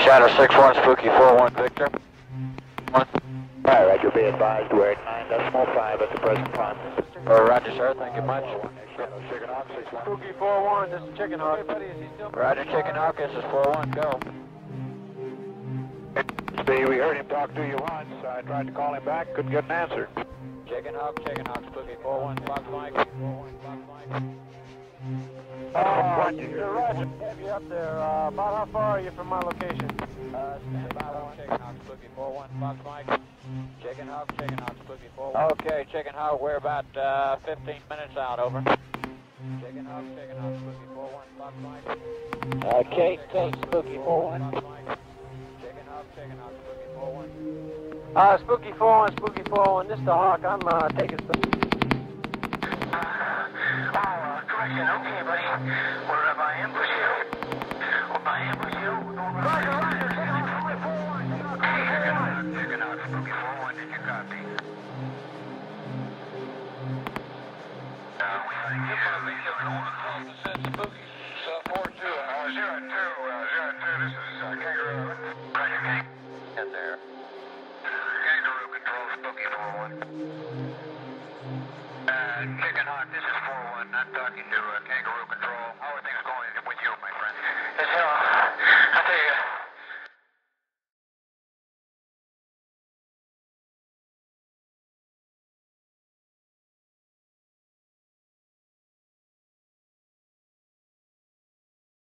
Shadow 6-1, Spooky 4-1, Victor. 1. Alright, Roger, be advised we're at 9.5 at the present time. Roger, sir, thank you much. Spooky 4-1, this is Chicken Hawk. Roger, Chicken Hawk, this is 4-1, go. Steve, we heard him talk to you once. I tried to call him back, couldn't get an answer. Chicken Hawk, Spooky 4-1, Fox Mike. 4-1, Fox Mike. Roger, have you up there. About how far are you from my location? Stand by 1, Chicken Hawk, Spooky 4-1, Fox Mike. Chicken Hawk, Spooky 4-1. Okay, Chicken Hawk, we're about 15 minutes out, over. Chicken Hawk, Spooky 4-1, Fox Mike. Kate, Spooky 4-1. Chicken Hawk, Spooky 4-1. Spooky 4-1, Spooky 4-1, this is the Hawk. I'm taking some. Correction, okay, buddy. We're by ambush you. We're by ambush you. Roger, Roger, Chicken Hawk, Spooky 4-1, did you copy? We think you're going to be doing over 12% Spooky. 4-2, 02, this is Kangaroo. Roger, King. Get there. Kangaroo control, Spooky 4-1. Chicken Hawk, this is 4-1, not talking to Kangaroo control.